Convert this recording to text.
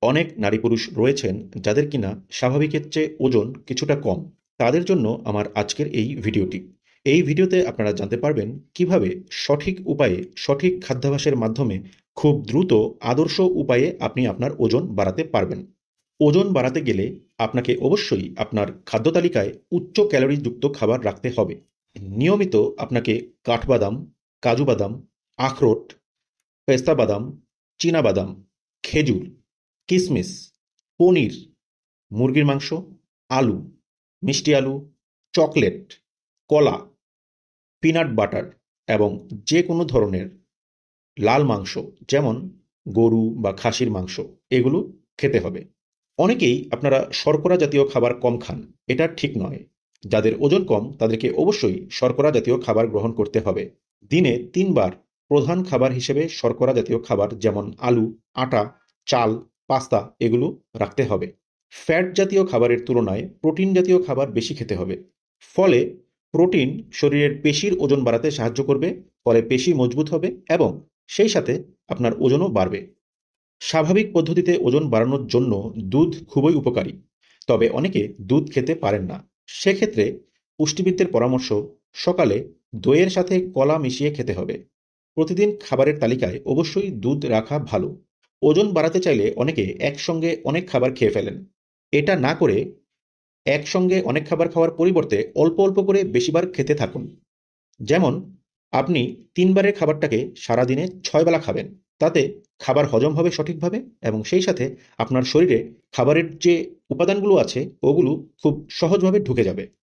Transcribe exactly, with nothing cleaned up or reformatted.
অনেক নারী পুরুষ রয়েছেন যাদের কিনা স্বাভাবিকের চেয়ে ওজন কিছুটা কম। তাদের জন্য আমার আজকের এই ভিডিওটি। এই ভিডিওতে আপনারা জানতে পারবেন কিভাবে সঠিক উপায়ে সঠিক খাদ্যাভ্যাসের মাধ্যমে খুব দ্রুত আদর্শ উপায়ে আপনি আপনার ওজন বাড়াতে পারবেন। ওজন বাড়াতে গেলে আপনাকে অবশ্যই আপনার খাদ্য তালিকায় উচ্চ ক্যালোরিযুক্ত খাবার রাখতে হবে। নিয়মিত আপনাকে কাঠবাদাম, কাজু বাদাম, আখরোট, পেস্তা বাদাম, চীনা বাদাম, খেজুর, কিশমিশ, পনির, মুরগির মাংস, আলু, মিষ্টি আলু, চকলেট, কলা, পিনাট বাটার এবং যে কোনো ধরনের লাল মাংস যেমন গরু বা খাসির মাংস এগুলো খেতে হবে। অনেকেই আপনারা শর্করা জাতীয় খাবার কম খান, এটা ঠিক নয়। যাদের ওজন কম তাদেরকে অবশ্যই শর্করা জাতীয় খাবার গ্রহণ করতে হবে। দিনে তিনবার প্রধান খাবার হিসেবে শর্করা জাতীয় খাবার যেমন আলু, আটা, চাল, পাস্তা এগুলো রাখতে হবে। ফ্যাট জাতীয় খাবারের তুলনায় প্রোটিন জাতীয় খাবার বেশি খেতে হবে। ফলে প্রোটিন শরীরের পেশির ওজন বাড়াতে সাহায্য করবে, ফলে পেশি মজবুত হবে এবং সেই সাথে আপনার ওজনও বাড়বে। স্বাভাবিক পদ্ধতিতে ওজন বাড়ানোর জন্য দুধ খুবই উপকারী, তবে অনেকে দুধ খেতে পারেন না। সেক্ষেত্রে পুষ্টিবিদদের পরামর্শ সকালে দইয়ের সাথে কলা মিশিয়ে খেতে হবে। প্রতিদিন খাবারের তালিকায় অবশ্যই দুধ রাখা ভালো। ওজন বাড়াতে চাইলে অনেকে একসঙ্গে অনেক খাবার খেয়ে ফেলেন। এটা না করে একসঙ্গে অনেক খাবার খাওয়ার পরিবর্তে অল্প অল্প করে বেশিবার খেতে থাকুন। যেমন আপনি তিনবারের খাবারটাকে সারাদিনে ছয় বেলা খাবেন। তাতে খাবার হজম হবে সঠিকভাবে এবং সেই সাথে আপনার শরীরে খাবারের যে উপাদানগুলো আছে ওগুলো খুব সহজভাবে ঢুকে যাবে।